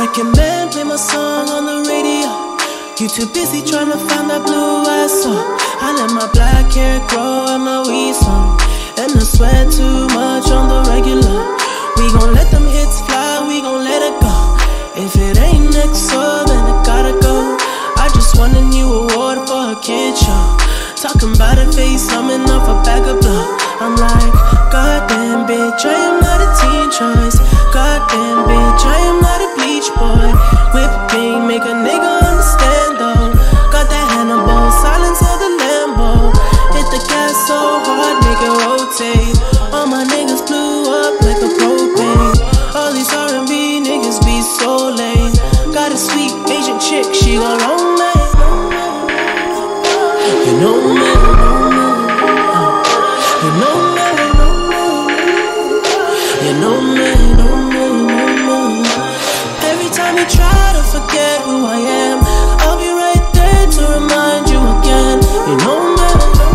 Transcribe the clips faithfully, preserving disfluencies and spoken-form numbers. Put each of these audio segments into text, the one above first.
Second man play my song on the radio. You too busy trying to find that blue I saw. I let my black hair grow and my weed song, and I sweat too much on the regular. We gon' let them hits fly, we gon' let it go. If it ain't next so then it gotta go. I just won a new award for a kid show. Talking about a face, coming off a bag of blow. I'm like, goddamn bitch, I am not a teen choice. Goddamn bitch, I am not a bleach boy. Whip game, make a nigga understand though. Got that Hannibal, silence of the Lambo. Hit the gas so hard, make it rotate. All my niggas blew up like a propane. All these R and B niggas be so lame. Got a sweet Asian chick, she gon' long lane. You know me, you know me, you know me, know me, know me. Every time you try to forget who I am, I'll be right there to remind you again. You know me,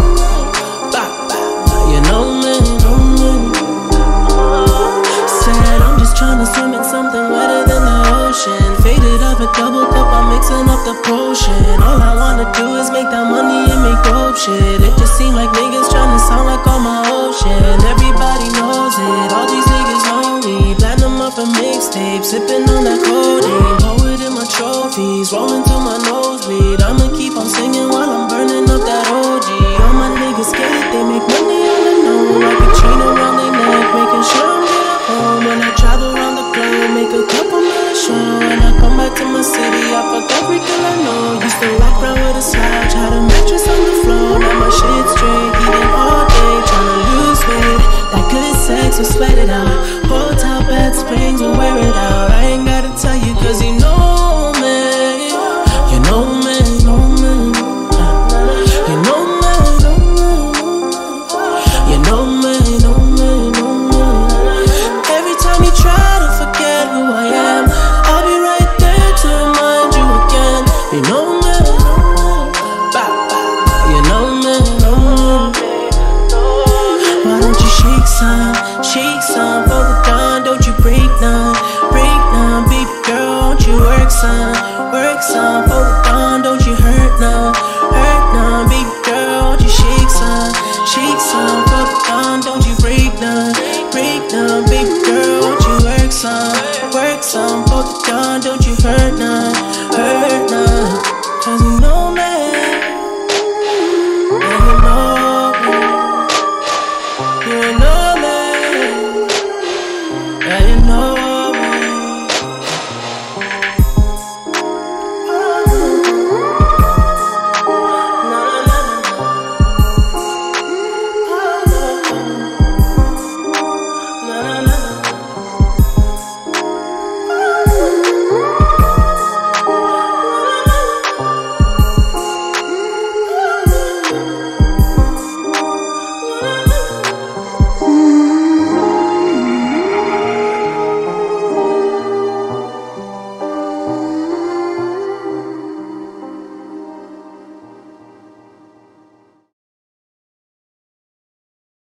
you know me, know me. Said I'm just tryna swim in something wetter than the ocean. Faded up a double cup, I'm mixing up the potion. All I wanna do is make that money and make dope shit. It just seem like niggas tryna sound like all my old shit. Everybody knows it, all these niggas know me. Platinum up a mixtape, sipping on that codeine. Poet in my trophies, rolling through my nosebleed. I'ma keep on singing while I'm burning up that O G. All my niggas get it, they make money on the known. Like a chain around their neck, making sure I'm good at home. When I travel around the globe, make a couple million show. When I come back to my city, I fuck every girl I know. Used to walk around with a slouch, had a mattress on the floor. Now my shit straight, eating all day, tryna lose weight. That good sex, we sweat it out. Hotel bed springs, we wear it